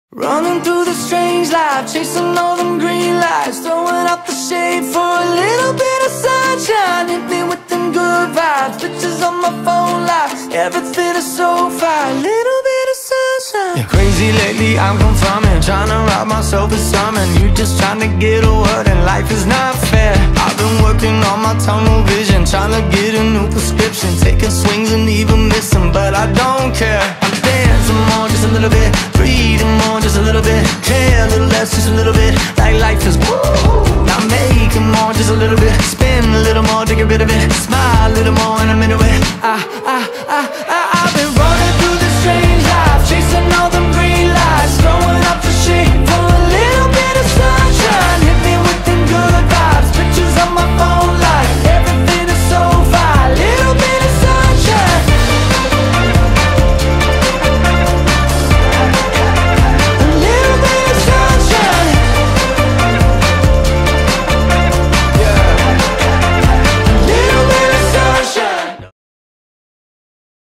Running through the strange life, chasing all them green lights, throwing out the shade for a little bit of sunshine. Hit me with them good vibes, pictures on my phone life, everything is so fine, little bit of sunshine. Yeah, crazy lately, I'm confirming, trying to rob myself of something. You just trying to get a word and life is not fair. I've been working on my tunnel vision, trying to get a new prescription, taking swings and even missing, but I don't care. I'm dancing more, just a little bit, breathing more, just a little bit, care a little less, just a little bit.